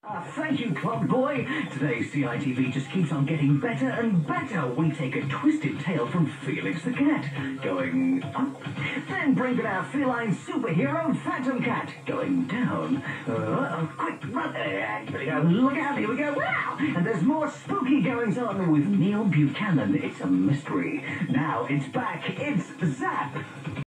Thank you, Club Boy. Today's CITV just keeps on getting better and better. We take a twisted tale from Felix the Cat, going up. Then bring in our feline superhero, Phantom Cat, going down. Quick, run. Here we go. Look out, here we go. Wow! And there's more spooky goings on with Neil Buchanan. It's a mystery. Now it's back. It's Zap.